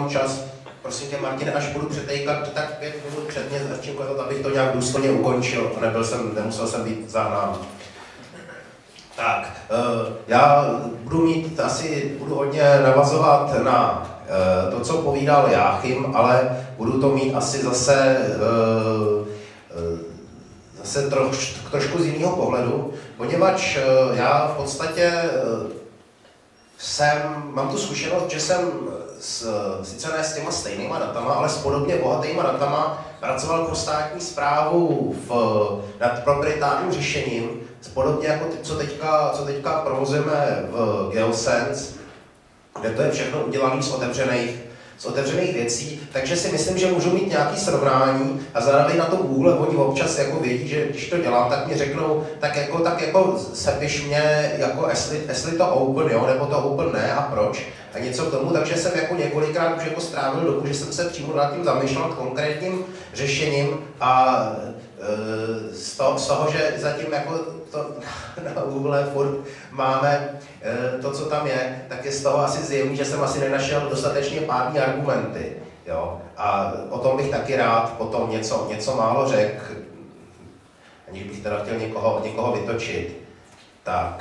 nemám čas. Prosím tě, Martine, až budu přetejkat, tak 5 minut před mě začím kazat, abych to nějak důstojně ukončil. Nemusel jsem být zahnán. Tak, já budu hodně navazovat na to, co povídal Jáchym, ale budu to mít asi zase trošku z jiného pohledu, poněvadž já v podstatě mám tu zkušenost, že jsem sice ne s těma stejnýma datama, ale s podobně bohatýma datama pracoval pro státní správu nad proprietárním řešením, podobně jako ty, co teďka provozujeme v Geosense, kde to je všechno udělané z otevřených věcí, takže si myslím, že můžu mít nějaké srovnání a zároveň na tom Google oni občas jako vědí, že když to dělám, tak mi řeknou, tak jako sepiš mě, jako jestli to open, jo, nebo to open ne a proč a něco k tomu, takže jsem jako několikrát už jako strávil dobu, že jsem se přímo nad tím zamýšlel konkrétním řešením a z toho, že zatím jako to na Google furt máme to, co tam je, tak je z toho asi zjevný, že jsem asi nenašel dostatečně pádný argumenty. Jo? A o tom bych taky rád potom něco málo řekl, aniž bych teda chtěl někoho vytočit. Tak.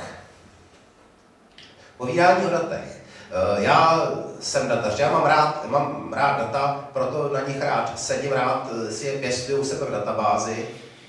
Povídání o datech. Já jsem datař, já mám rád data, proto na nich rád sedím, rád si je pěstuju u sebe v databázi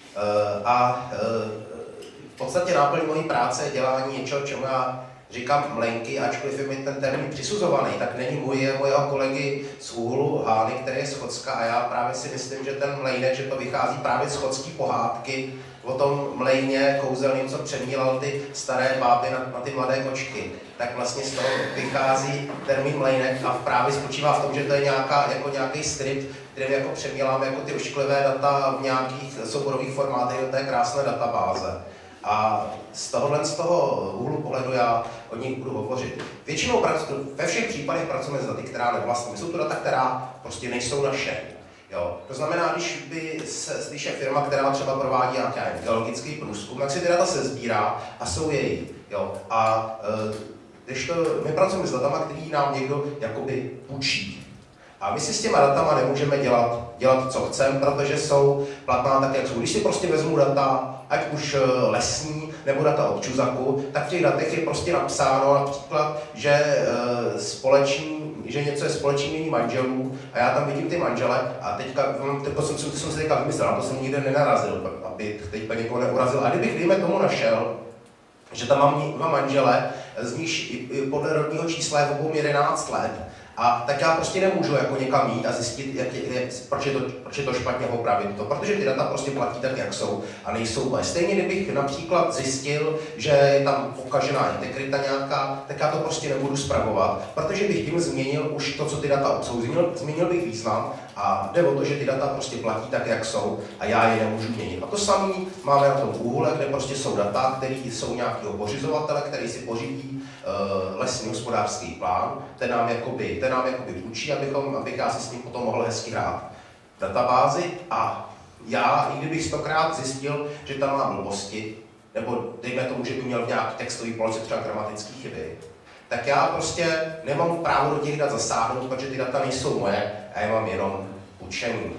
a v podstatě náplň mojí práce je dělání něčeho, čemu já říkám mlejnky, ačkoliv je mi ten termín přisuzovaný, tak není můj, je mojeho kolegy z Úhlu, Hány, který je z Chocka a já právě si myslím, že ten mlejnek, že to vychází právě z chodský pohádky o tom mlejně kouzelným, co přemílal ty staré báby na ty mladé kočky. Tak vlastně z toho vychází termín mlejnek a právě spočívá v tom, že to je nějaký skript, kterým jako přemílám jako ty ošklivé data v nějakých souborových formátech do té krásné databáze. A z toho úhlu pohledu já o nich budu hovořit. Většinou ve všech případech pracujeme s daty, která nevlastníme. Jsou to data, která prostě nejsou naše. Jo. To znamená, když je firma, která třeba provádí nějaký geologický průzkum, tak si ty data sesbírá a jsou její. Jo. A když my pracujeme s datama, který nám někdo jakoby půjčí. A my si s těma datama nemůžeme dělat co chceme, protože jsou platná tak, jak jsou. Když si prostě vezmu data, ať už lesní nebo data od čuzaku, tak v těch datech je prostě napsáno například, že něco je společný mění manželů a já tam vidím ty manžele a teďka jsem si teďka vymyslel, na to jsem nikde nenarazil, aby teďka někoho neurazil. A kdybych, dejme tomu, našel, že tam mám dva manžele, z nich podle rodního čísla je obou 11 let, a tak já prostě nemůžu jako někam jít a zjistit, proč je to špatně opravit to, protože ty data prostě platí tak, jak jsou a nejsou. Stejně kdybych například zjistil, že je tam pokažená integrita nějaká, tak já to prostě nebudu spravovat, protože bych tím změnil už to, co ty data obsahují. Změnil bych význam a jde o to, že ty data prostě platí tak, jak jsou a já je nemůžu měnit. A to samé máme na tom Úhle, kde prostě jsou data, které jsou nějakého pořizovatele, který si pořídí lesní hospodářský plán, ten nám jakoby půjčí, abych já si s ním potom mohl hezky hrát v databázi a já, i kdybych 100krát zjistil, že tam má blbosti, nebo dejme tomu, že by měl v nějaký textový položce třeba gramatický chyby, tak já prostě nemám právo do těch dat zasáhnout, protože ty data nejsou moje a já mám jenom půjčení.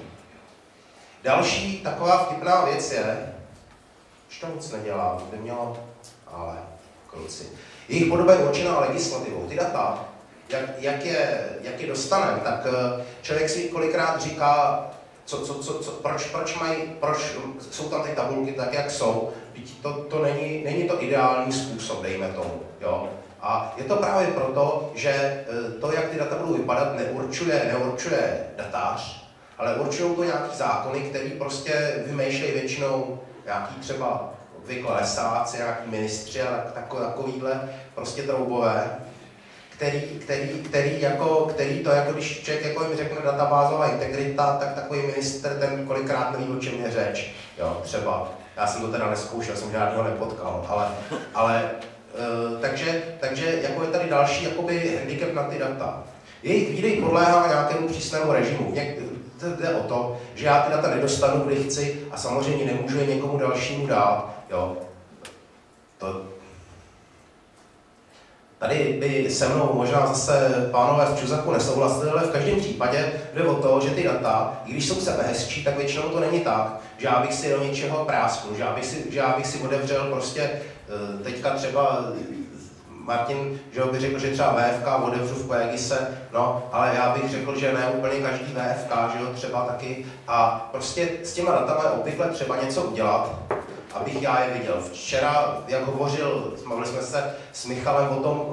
Další taková vtipná věc je, už to nic nedělá, by mělo, ale kluci. Jejich podoba je určená legislativou. Ty data, jak je dostaneme, tak člověk si kolikrát říká, proč jsou tam ty tabulky tak, jak jsou. To není to ideální způsob, dejme tomu. Jo? A je to právě proto, že to, jak ty data budou vypadat, neurčuje datář, ale určují to nějaký zákony, který prostě vymýšlejí většinou nějaký třeba obvykle lesáci, nějaký ministři a takovýhle prostě troubové, který to jako když člověk jako jim řekne databázová integrita, tak takový ministr ten kolikrát neví, o čem je řeč. Jo, třeba. Já jsem to teda nezkoušel, jsem žádného nepotkal, ale takže jako je tady další jakoby handicap na ty data. Jejich výdej podléhá nějakému přísnému režimu. Jde o to, že já ty data nedostanu, kdy chci a samozřejmě nemůžu je někomu dalšímu dát. Jo. tady by se mnou možná zase pánové z Čuzaku nesouhlasili, ale v každém případě jde o to, že ty data, i když jsou sebehezčí, tak většinou to není tak, že já bych si do něčeho prásknul, že já bych si otevřel prostě teďka třeba Martin, že by řekl, že třeba VFK otevřu v Coegise, no, ale já bych řekl, že ne úplně každý VFK, že jo, třeba taky. A prostě s těma datama je obvykle třeba něco udělat, abych já je viděl. Včera, jak hovořil, mluvili jsme se s Michalem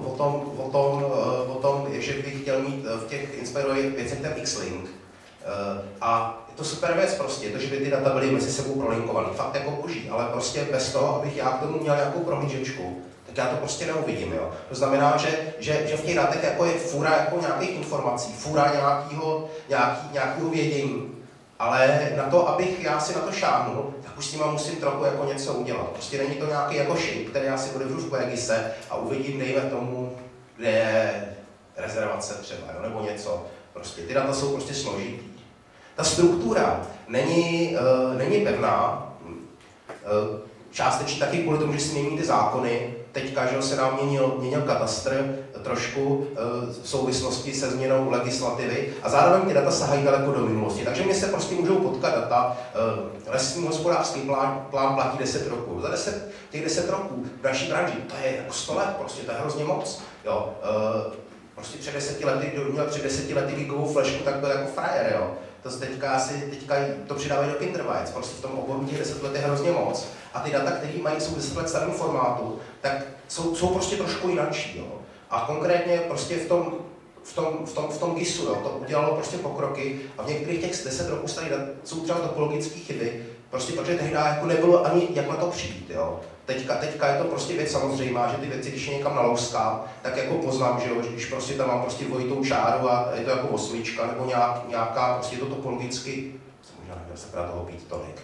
o tom, že bych chtěl mít v těch inspirujivých věcech ten X-Link. A je to super věc prostě, to, že by ty data byly mezi sebou prolinkované, fakt jako boží, ale prostě bez toho, abych já k tomu měl nějakou prohlížečku, tak já to prostě neuvidím, jo. To znamená, že v těch datech jako je fůra jako nějakých informací, fůra nějakého vědění, ale na to, abych já si na to šáhnul, tak už s nima musím trochu jako něco udělat. Prostě není to nějaký jako shape, který já si otevřu v Coegise a uvidím, dejme tomu, kde je rezervace třeba, jo, nebo něco. Prostě ty data jsou prostě složitý. Ta struktura není pevná, částečně taky kvůli tomu, že se mění ty zákony. Teďka, že se nám měnil katastr trošku v souvislosti se změnou legislativy a zároveň ty data sahají daleko do minulosti. Takže mě se prostě můžou potkat data. Lesní hospodářský plán platí 10 roků. Za těch 10 roků v naší branži, to je jako 100 let, prostě to je hrozně moc. Jo. Prostě před 10 lety, kdo měl před 10 lety gigovou flešku, tak byl jako frajer, jo. To teďka to přidávají do Kinderbytes, prostě v tom oboru těch 10 let je hrozně moc. A ty data, které jsou 10 let starým formátu, tak jsou prostě trošku jinačí, jo. A konkrétně prostě v tom GISu, jo, to udělalo prostě pokroky a v některých těch 10 roků starých dat jsou třeba topologické chyby, prostě protože tehdy jako nebylo ani jak na to přijít, jo. Teďka je to prostě věc samozřejmá, že ty věci, když je někam nalouskám, tak jako poznám, že jo, když prostě tam mám prostě dvojitou čáru a je to jako osmička nebo nějaká, prostě to topologicky, možná neměl se právě toho pít tolik.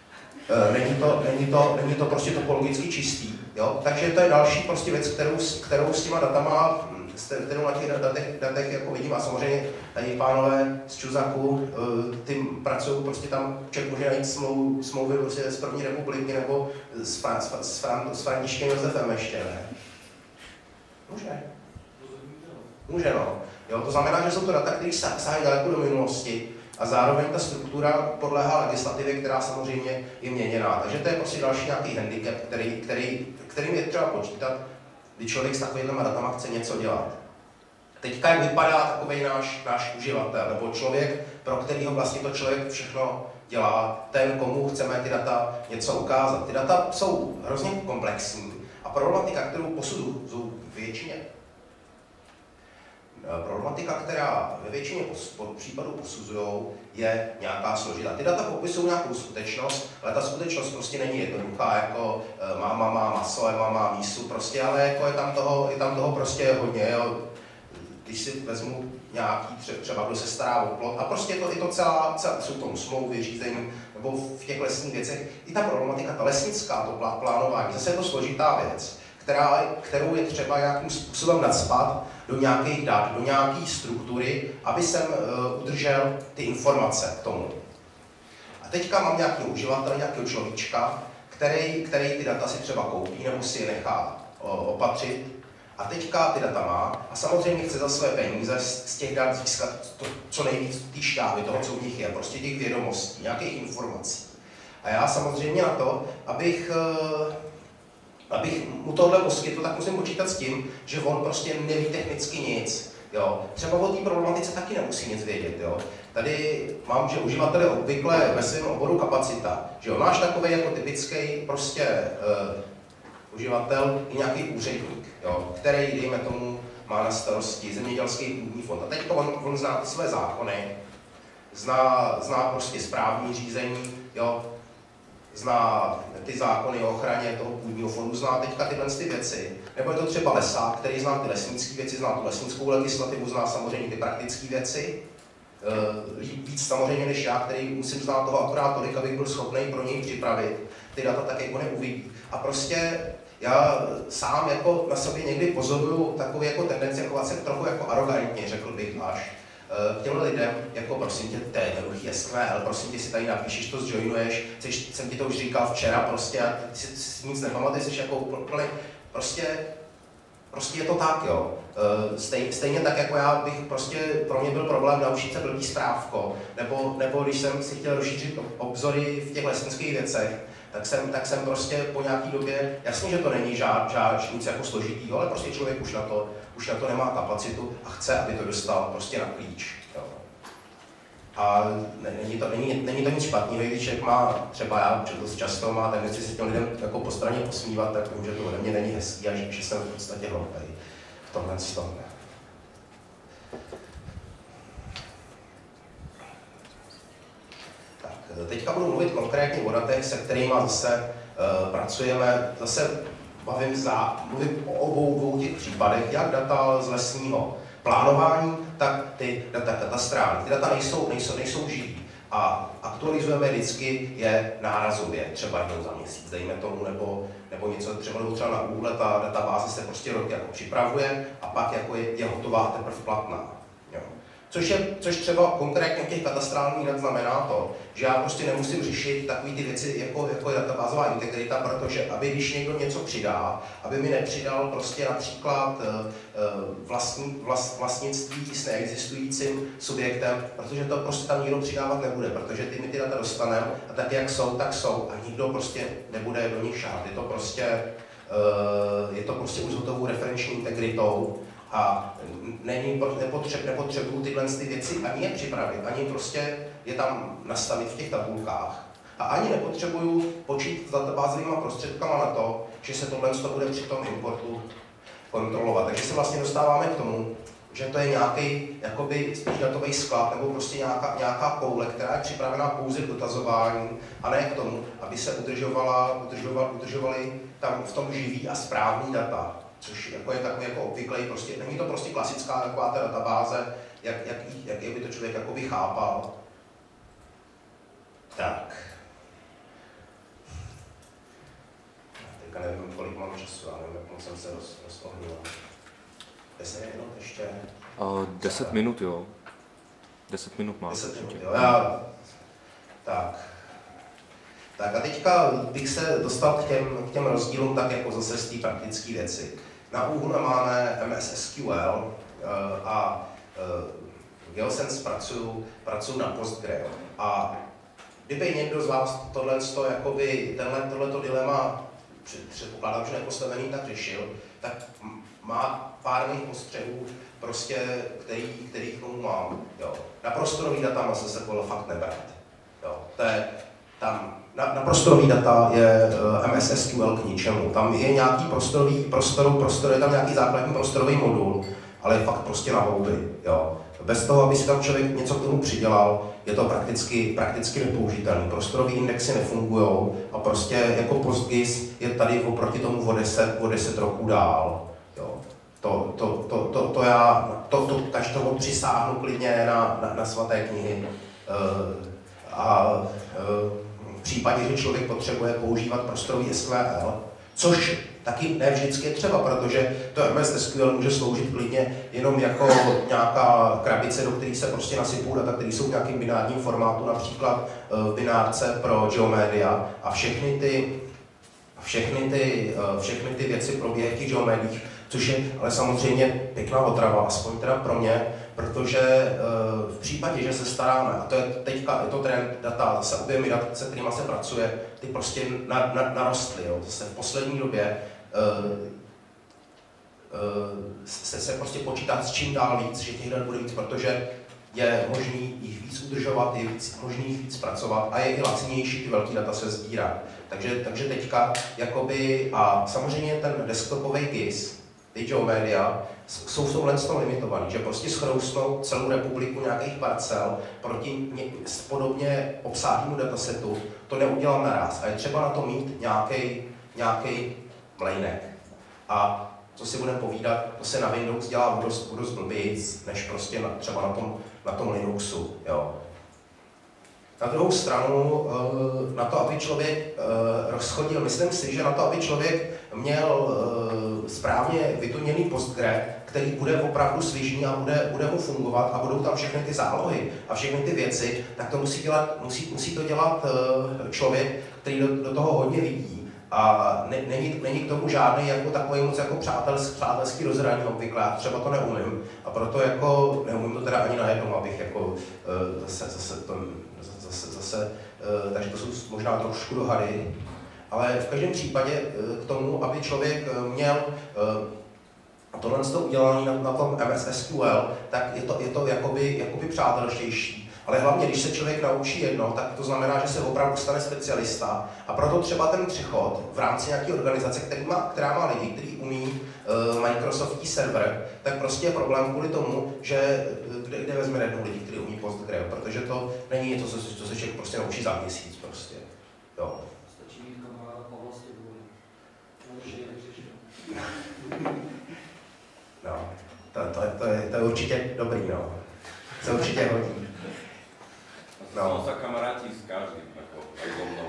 Není to prostě topologicky čistý, jo? Takže to je další prostě věc, kterou s těma datama, kterou na těch datech jako vidím a samozřejmě tady pánové z Čuzaku, ty pracují, prostě tam člověk může najít smlouvy prostě z první republiky nebo s Františkem Josefem ještě, ne? Může, no. Jo, to znamená, že jsou to data, které sahají daleko do minulosti a zároveň ta struktura podléhá legislativě, která samozřejmě je měněná. Takže to je prostě další nějaký handicap, kterým je třeba počítat, když člověk s takovými datama chce něco dělat. Teďka jak vypadá takový náš uživatel, nebo člověk, pro kterého vlastně to člověk všechno dělá, ten, komu chceme ty data něco ukázat. Ty data jsou hrozně komplexní a problematika, kterou posuzují problematika, která ve většině případů posuzují, je nějaká složitá. Ty data popisují nějakou skutečnost, ale ta skutečnost prostě není jednoduchá, jako máma má maso, máma má mísu, prostě, ale jako je tam toho prostě hodně. Jo. Když si vezmu nějaký, třeba kdo se stará o plot, a prostě je to celá jsou tomu smlouvy, řízení, nebo v těch lesních věcech, i ta problematika, ta lesnická, to plánování, zase je to složitá věc, kterou je třeba nějakým způsobem nacpat do nějakých dat, do nějaké struktury, aby jsem udržel ty informace k tomu. A teďka mám nějakého uživatele, nějakého človíčka, který ty data si třeba koupí nebo si je nechá opatřit. A teďka ty data má a samozřejmě chce za své peníze z těch dat získat to, co nejvíc té šťávy, toho, co v nich je, prostě těch vědomostí, nějakých informací. A já samozřejmě na to, abych mu tohle poskytl, tak musím počítat s tím, že on prostě neví technicky nic. Jo. Třeba o té problematice taky nemusí nic vědět. Jo. Tady mám, že uživatel je obvykle ve svém oboru kapacita. Že jo. Máš takový jako typický prostě uživatel i nějaký úředník, jo, který, dejme tomu, má na zemědělský půdní fond. A teď on zná ty své zákony, zná prostě správní řízení, jo, zná ty zákony o ochraně toho půdního fondu, zná teďka tyhle ty věci. Nebo je to třeba lesák, který zná ty lesnické věci, zná tu lesnickou legislativu, zná samozřejmě ty praktické věci. Víc samozřejmě než já, který musím znát toho akorát tolik, abych byl schopný pro něj připravit ty data tak, jak on uvidí. A prostě já sám jako na sobě někdy pozoruju takový jako tendenci chovat se trochu jako arrogantně, řekl bych až. K těmhle lidem, jako prosím tě, to je jednoduchý SQL, prosím tě si tady napíšeš, to zjoinuješ, jsem ti to už říkal včera prostě a ty si nic nepamatuješ, jsi jako úplně, prostě Prostě je to tak, jo. Stejně tak, jako já bych prostě, pro mě byl problém naučit se blbý správko, nebo když jsem si chtěl rozšířit obzory v těch lesnických věcech, tak jsem prostě po nějaký době, jasně, že to není nic jako složitýho, ale prostě člověk už na to nemá kapacitu a chce, aby to dostal prostě na klíč. Jo. A není to nic špatného, když člověk má, třeba já dost často má tendenci se těm lidem jako po straně posmívat, tak vím, že to ode mě není hezký a že jsem v podstatě hloupej v tomhle tom. Tak, teďka budu mluvit konkrétně o datech, se kterými zase pracujeme. Zase mluvím o obou těch případech, jak data z lesního plánování, tak ty data katastrální. Ty data nejsou živý a aktualizujeme vždycky je nárazově, třeba jednou za měsíc, dejme tomu, nebo něco třeba na Google, ta databáze se prostě rok jako připravuje a pak jako je hotová a teprve platná. Jo. Což třeba konkrétně těch katastrálních dat znamená to, že já prostě nemusím řešit takové ty věci jako je databázová integrita, protože aby když někdo něco přidá, aby mi nepřidal prostě například vlastnictví s neexistujícím subjektem, protože to prostě tam nikdo přidávat nebude, protože my ty data dostaneme a tak jak jsou, tak jsou a nikdo prostě nebude do nich šát. Je to prostě už hotovou referenční integritou a nepotřebuju tyhle věci ani je připravit, ani prostě je tam nastavit v těch tabulkách. A ani nepotřebuju počít s databázovými prostředkama na to, že se tohle bude při tom importu kontrolovat. Takže se vlastně dostáváme k tomu, že to je nějaký jakoby spíš datový sklad nebo prostě nějaká koule, která je připravená pouze k dotazování a ne k tomu, aby se udržovaly tam v tom živý a správný data. Což jako je takový jako obvyklý, prostě, není to prostě klasická taková ta databáze, jak by to člověk jakoby chápal. Tak. Teďka nevím, kolik mám času, ale nevím, jak moc jsem se roztohnil. 10 minut ještě? 10 minut, jo. 10 minut má. 10 minut, jo. Tak a teďka bych se dostal k těm rozdílům tak jako zase z té praktické věci. Na úhlu máme MS SQL a GeoSense pracuju na PostgreSQL. A kdyby někdo z vás tohleto dilema, předpokládám, že nepostavený, tak řešil, tak má pár mých postřehů, prostě, který k tomu mám. Jo. Na prostorový data má se fakt nebrat. Jo. Na prostorový data je MS SQL k ničemu. Tam je nějaký prostor, je tam nějaký základní prostorový modul, ale je fakt prostě na houby. Jo. Bez toho, aby si tam člověk něco k tomu přidělal, je to prakticky nepoužitelný. Prostorový indexy nefungují a prostě jako PostGIS je tady oproti tomu o 10 roků dál. Jo. To každému přisáhnu klidně na svaté knihy. V případě, že člověk potřebuje používat prostorový SQL, což taky ne vždycky je třeba, protože to MS SQL může sloužit klidně jenom jako nějaká krabice, do které se prostě nasypou data, které jsou v nějakém binárním formátu, například v binárce pro Geomedia a všechny ty věci probíhají v těch Geomediích, což je ale samozřejmě pěkná otrava, aspoň teda pro mě, protože v případě, že se staráme, a to je teďka, je to trend data, zase objemy dat, se kterýma se pracuje, ty prostě narostly. Jo. Zase v poslední době se prostě počítá s čím dál víc, že těch dat bude víc, protože je možný jich víc udržovat, je možný jich víc pracovat a je i lacinější ty velký data se sbírat. Takže teďka, jakoby, a samozřejmě ten desktopový GIS, ty Geomedia, jsou v tomhle limitovaný, že prostě schrousnou celou republiku nějakých parcel proti podobně obsáhlému datasetu, to neudělám naraz a je třeba na to mít nějaký mlejnek. A co si budeme povídat, to se na Windows dělá dost blbějc, než prostě třeba na tom Linuxu. Jo. Na druhou stranu, na to, aby člověk rozchodil, myslím si, že na to, aby člověk měl správně vytuněný PostgreSQL, který bude opravdu svižný a bude mu fungovat a budou tam všechny ty zálohy a všechny ty věci, tak to musí to dělat člověk, který do toho hodně vidí A není k tomu žádný jako takový moc jako přátelský rozhraní obvykle, třeba to neumím. A proto jako neumím to teda ani najednou, abych jako zase takže to jsou možná trošku dohady. Ale v každém případě k tomu, aby člověk měl tohle udělané na tom MS SQL, tak je to jakoby přátelštější. Ale hlavně, když se člověk naučí jedno, tak to znamená, že se opravdu stane specialista. A proto třeba ten přechod v rámci nějaké organizace, která má lidi, kteří umí Microsoftí server, tak prostě je problém kvůli tomu, že kde vezme jednou lidi, kteří umí PostgreSQL, protože to není něco, co se člověk prostě naučí za měsíc prostě. Jo. Stačí mít kamaráda Pavla Stěvůli. No, to je určitě dobrý, no. To určitě hodí. No. Se kamaráti s každým, jako so mnou.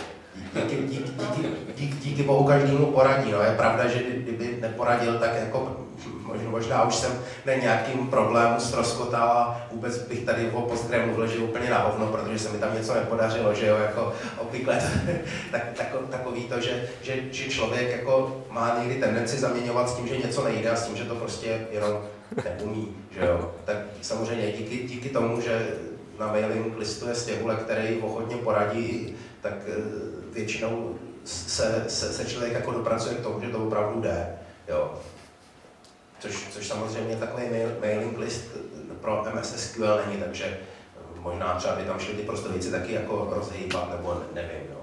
Díky bohu každému poradí, no. Je pravda, že kdyby neporadil, tak jako možná už jsem nějakým problému ztroskotal a vůbec bych tady o PostgreSQL mluvil úplně na hovno, protože se mi tam něco nepodařilo, že jo, jako obvykle takový to, že člověk jako má někdy tendenci zaměňovat s tím, že něco nejde a s tím, že to prostě jenom neumí, že jo. Tak samozřejmě díky tomu, že na mailing listu je Stěhule, který ochotně poradí, tak většinou se člověk jako dopracuje k tomu, že to opravdu jde, jo. Což samozřejmě takový mailing list pro MS SQL není, takže možná třeba by tam šli ty prostovici taky jako rozhýbat, nebo nevím, no.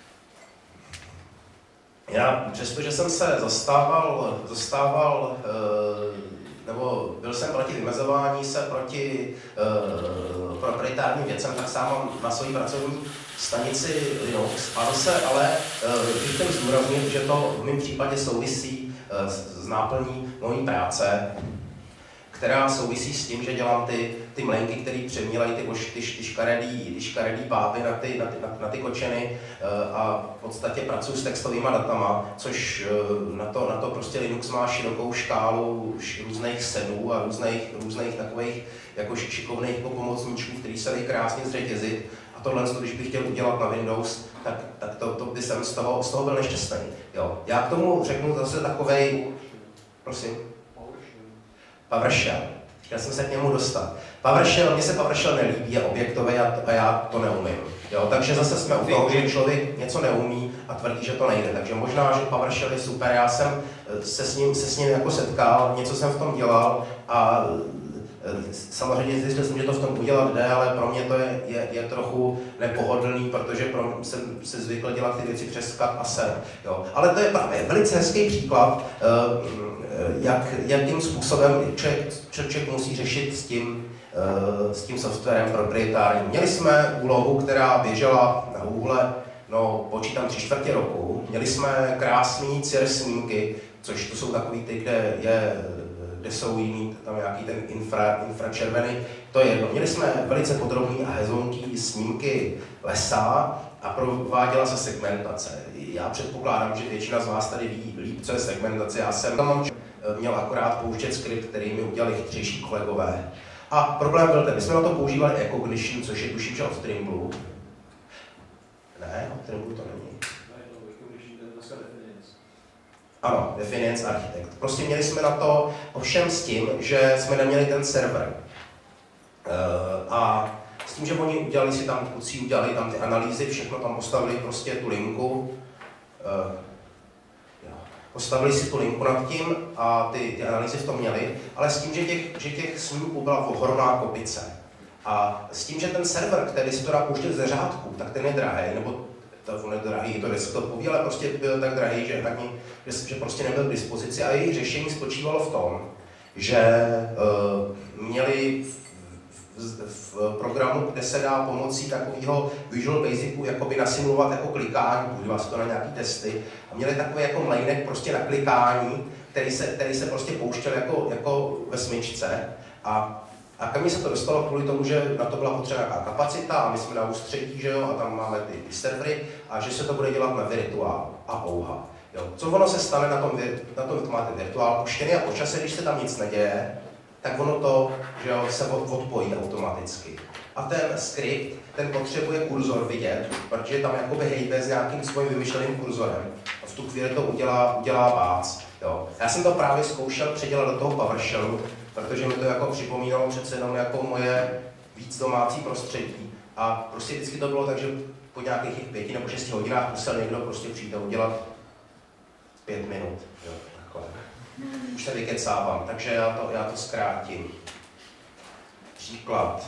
Já přestože jsem se zastával nebo byl jsem proti vymezování se proti proprietárním věcem, tak sám mám na své pracovní stanici Linux. A zase ale bych chtěl zdůraznit, že to v mém případě souvisí s náplní mojí práce, která souvisí s tím, že dělám ty mlenky, které přemílají ty škaredý báby na ty kočeny a v podstatě pracuji s textovýma datama, což na to prostě Linux má širokou škálu různých senů a různých takových jako šikovných pomocníčků, který se dají krásně zřetězit. A tohle, když bych chtěl udělat na Windows, tak to by jsem z toho byl nešťastný. Jo. Já k tomu řeknu zase takovej, prosím. PowerShell. Chtěl jsem se k němu dostat. Mně se PowerShell nelíbí, je objektový a já to neumím. Jo, takže zase jsme u toho, že člověk něco neumí a tvrdí, že to nejde. Takže možná, že PowerShell je super, já jsem se s ním jako setkal, něco jsem v tom dělal a samozřejmě zjistil jsem, že to v tom udělat jde, ale pro mě to je trochu nepohodlný, protože jsem se zvykl dělat ty věci přes cut a set. Jo. Ale to je právě velice hezký příklad, jakým způsobem člověk musí řešit s tím softwarem proprietárním. Měli jsme úlohu, která běžela na Google, počítám 3/4 roku. Měli jsme krásný CIR snímky, což to jsou takový ty, kde jsou jiný, tam nějaký ten infračervený, to je jedno. Měli jsme velice podrobný a hezonký snímky lesa a prováděla se segmentace. Já předpokládám, že většina z vás tady ví líp, co je segmentace. Já jsem tam měl akorát pouštět skript, který mi udělali chytřejší kolegové. A problém byl ten, my jsme na to používali Ecognition, což je tuším, že od Trimble. Ne, od Trimble to není. Ano, Definiance Architect. Prostě měli jsme na to ovšem s tím, že jsme neměli ten server. A s tím, že oni udělali tam ty analýzy, všechno tam postavili prostě tu linku. Postavili si tu linku nad tím a ty analýzy v tom měli, ale s tím, že těch snímků byla ohromná kopice. A s tím, že ten server, který si to dá pouštět ze řádku, tak ten je drahý, nebo telefon je drahý, je to desktopový, ale prostě byl tak drahý, že prostě nebyl k dispozici a jejich řešení spočívalo v tom, že měli v programu, kde se dá pomocí takového Visual Basicu jakoby nasimulovat jako klikání, podívá se to na nějaký testy a měli takový jako mlejnek prostě na klikání, který se prostě pouštěl jako ve smyčce a ke mně se to dostalo kvůli tomu, že na to byla potřeba nějaká kapacita a my jsme na ústředí, že jo, a tam máme ty servery a že se to bude dělat na virtuál a ouha. Jo. Co ono se stane na tom máte virtuál puštěný a po čase, když se tam nic neděje, tak ono to, že jo, se odpojí automaticky. A ten skript, ten potřebuje kurzor vidět, protože tam jakoby hejbe s nějakým svým vymyšleným kurzorem. A v tu chvíli to udělá bác. Jo. Já jsem to právě zkoušel předělat do toho PowerShellu, protože mi to jako připomínalo přece jenom jako moje víc domácí prostředí. A prostě vždycky to bylo tak, že po nějakých 5 nebo 6 hodinách musel někdo prostě přijít a udělat 5 minut. Jo, takhle. Už se vykecávám, takže já to zkrátím. Příklad.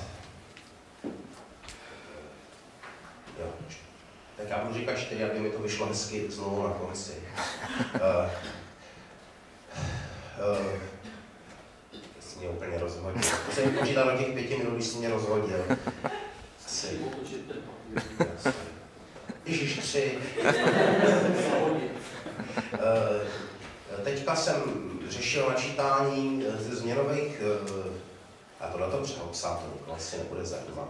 Jo. Tak já budu říkat 4, aby mi to vyšlo hezky znovu na konci. Jsi mě úplně rozhodil. To jsem počítal do těch 5 minut, když jsi mě rozhodil. Asi. Ježiš, 3. Teďka jsem řešil načítání ze změnových, a tohle to přeopsat, to asi nebude zajímat.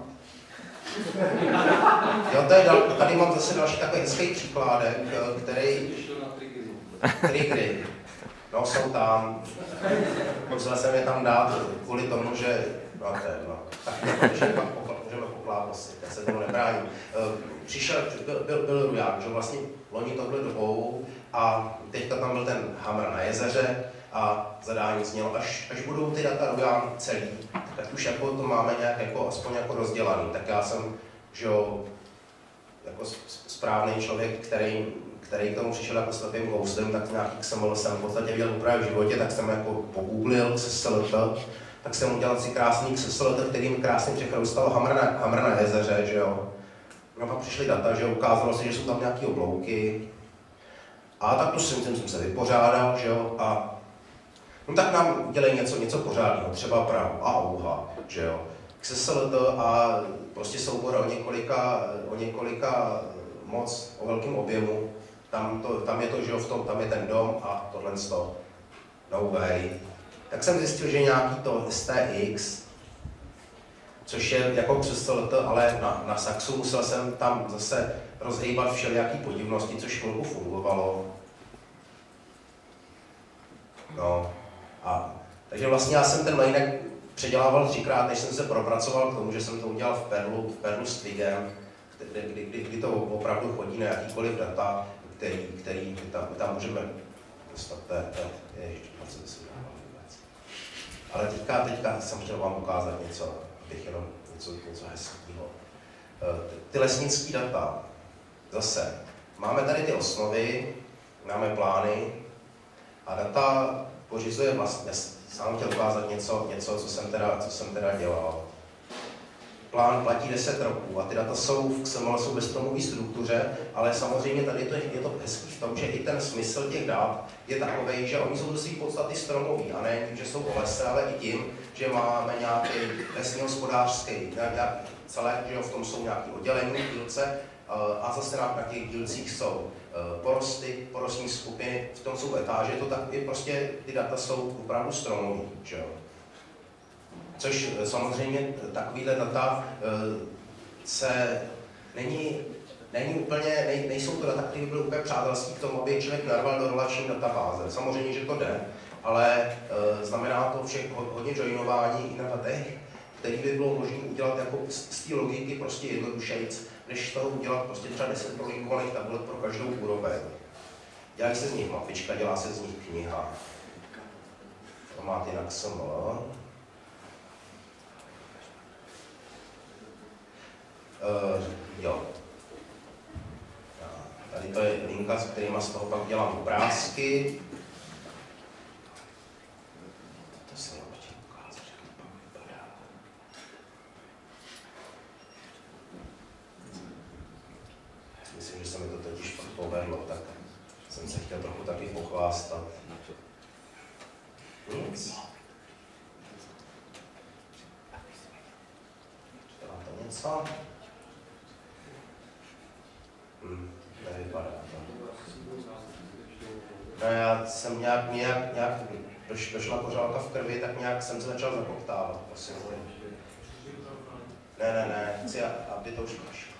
Jo, tady mám zase další takový hezký příkládek, který triggery. No, jsou tam. Musel jsem je tam dát kvůli tomu, že... No, tak můžeme pokládat asi, teď se tomu nebráním. Byl ruják, že vlastně loni tohle dobou a teďka tam byl ten hamr na jezeře a zadání znělo, až budou ty data ruják celý, tak už jako to máme nějak jako, aspoň jako rozdělaný. Tak já jsem, že jo, jako správný člověk, který k tomu přišel jako slepým ghostem, tak nějaký XML jsem v podstatě viděl úplně v životě, tak jsem jako pogooglil XSLT, tak jsem udělal si krásný XSLT, který mi krásně přechrustal hamr na jezeře, že jo. No pak přišly data, že jo, ukázalo se, že jsou tam nějaké oblouky. A tak to jsem se vypořádal, že jo, a no tak nám udělej něco pořádného, třeba prahu a ouha, že jo. XSLT a prostě soubor o několika moc, o velkém objemu, tam je to, že jo, tam je ten dom a tohle to, no way. Tak jsem zjistil, že nějaký to STX, což je jako XSLT, ale na Saxu musel jsem tam zase rozhejbat všelijaký podivnosti, což chvilku fungovalo. No, takže vlastně já jsem ten lanek předělával 3krát, než jsem se propracoval k tomu, že jsem to udělal v Perlu s Twigem, kdy to opravdu chodí na jakýkoliv data, který tam můžeme dostat. Ale teďka jsem chtěl vám ukázat něco, abych jenom něco hezkého. Ty lesnické data. Zase, máme tady ty osnovy, máme plány a data pořizuje vlastně. Sám chtěl ukázat něco, co jsem teda dělal. Plán platí 10 roků a ty data jsou v XML, jsou ve stromové struktuře, ale samozřejmě tady je to hezký v tom, že i ten smysl těch dat je takový, že oni jsou do svých podstaty stromový a ne tím, že jsou o lese, ale i tím, že máme nějaký lesní hospodářský celek, že v tom jsou nějaké oddělení, dílce a zase na těch dílcích jsou porosty, porostní skupiny, v tom jsou etáže, to tak i prostě ty data jsou opravdu stromový, že jo. Což samozřejmě takovýhle data nejsou to data, které by byly úplně přátelský k tomu, aby člověk narval do relační databáze. Samozřejmě, že to jde, ale znamená to hodně joinování i na datech, který by bylo možné udělat jako z té logiky prostě jednodušejc, než toho udělat prostě třeba 10 prolinkovaných tabulek pro každou úroveň. Dělají se z nich mapička, dělá se z nich kniha. Formát jinak XML. Jo. Tady to je linka, s kterýma z toho pak dělám obrázky. To se určitě ukázat, jak to pak vypadá. Myslím, že se mi to totiž pak povedlo, tak jsem se chtěl trochu taky pochvástat. Nic. Dělá to něco? Nevypadá to. No já jsem nějak došla kořálka v krvi, tak nějak jsem se začal zakoptávat. Ne, chci, aby to už prošlo.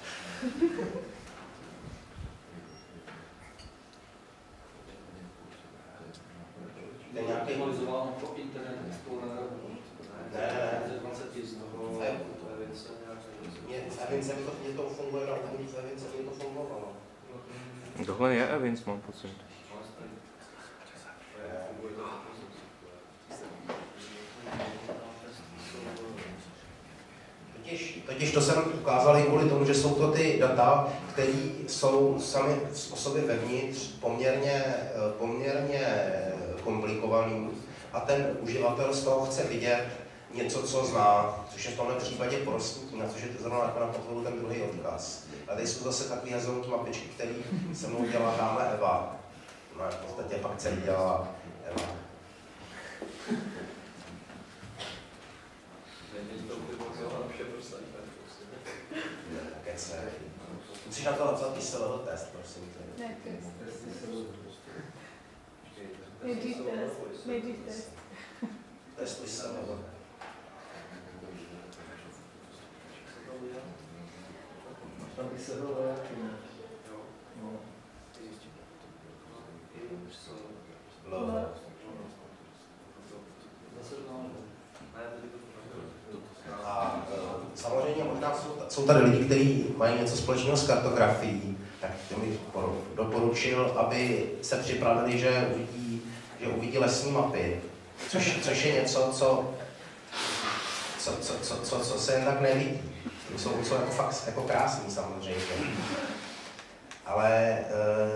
To je nějaký... po Internet Explorer. Ne. Ze 20 z toho. Já vím, že to funguje na Windows, já vím, že to fungovalo. Tohle je Evans, mám pocit. Totiž to jsem ukázal i kvůli tomu, že jsou to ty data, které jsou sami o sobě vevnitř poměrně komplikovaný a ten uživatel z toho chce vidět něco, co zná, což je v tomhle případě porostní, na což je to zrovna jako na podporu ten druhý odkaz. A tady jsou zase takové hezonky mapičky, které se mnou dělá dále Eva. No, v podstatě pak celý dělala Eva. Musíš na to napsat kyselého test, prosím. Ne, test. Nejdřív test. Test kyselého. Tam by se bylo jaký, A samozřejmě možná jsou tady lidi, kteří mají něco společného s kartografií, tak to bych doporučil, aby se připravili, že uvidí lesní mapy, což je něco, co se jen tak nevidí. Jsou jako fakt jako krásný samozřejmě. Ale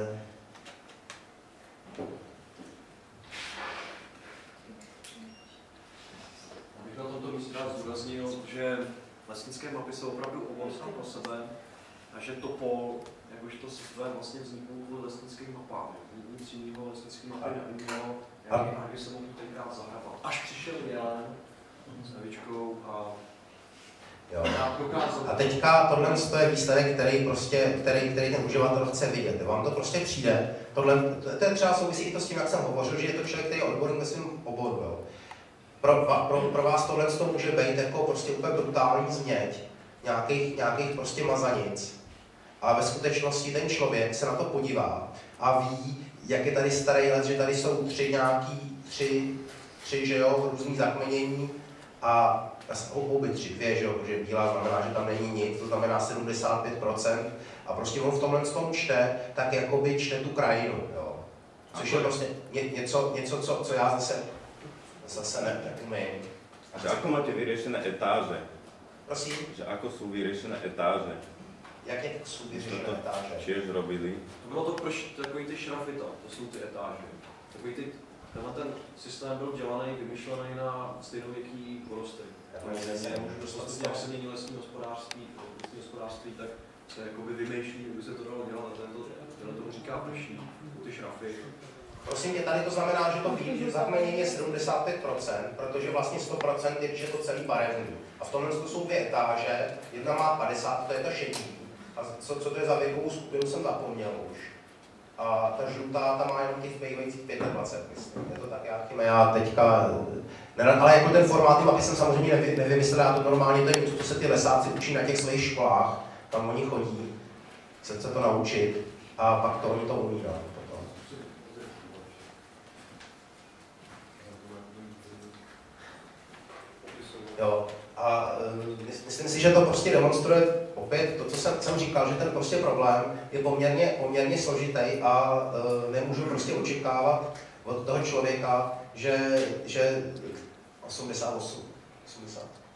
bych na tomto místě rád zdůraznil, že lesnické mapy jsou opravdu obor sám pro sebe a že Topol, jakožto systém vlastně vzniknul kvůli lesnickým mapám. Nic jiného lesnický mapy nemělo, jak by se mohl tenkrát zahrabat. Až přišel Jelen s Evičkou a jo. A teďka tohle je výsledek, který ten uživatel chce vidět. Vám to prostě přijde. To je třeba souvisí i to s tím, jak jsem hovořil, že je to člověk, který je odborník ve svém oboru. Jo. Pro vás tohle to může být jako prostě úplně brutální změť nějakých prostě mazanic. A ve skutečnosti ten člověk se na to podívá a ví, jak je tady starý let, že tady jsou tři že jo, různý zakmenění a obě dvě, že jo, protože bílá znamená, že tam není nic, to znamená 75%. A prostě on v tomhle tom čte, tak jakoby čte tu krajinu, jo. Což je prostě něco, co já zase neumím. Že ako máte vyriešené etáže? Prosím? Že ako sú vyriešené etáže? Jaké jsou vyřešené etáže? Tiež robili. to bylo to, proč takový ty šrafita, to jsou ty etáže. Tenhle ten systém byl dělaný, vymyšlený na stejnověký porosty. Jak se mění lesní hospodářství, tak se jakoby vymýšlí, jak by se to dalo dělat, a tenhle tomu říká prší, ty šrafy. Prosím tě, tady to znamená, že to ví, že zakmenění je 75%, protože vlastně 100% je, že je to celý barevný. A v tomhle jsou dvě etáže, jedna má 50, to je ta šedí. A co to je za věkovou skupinu, jsem zapomněl už. A ta žlutá, ta má jenom těch zbývajících 25, myslím. Je to tak, já teďka... Ale jako ten formát, mapy jsem samozřejmě nevymyslel, já to normálně, to je něco, co se ty lesáci učí na těch svých školách, tam oni chodí, chce se to naučit a pak to oni to umí. No. Jo. A myslím si, že to prostě demonstruje opět to, co jsem říkal, že ten prostě problém je poměrně složitý a nemůžu prostě očekávat od toho člověka, že 88.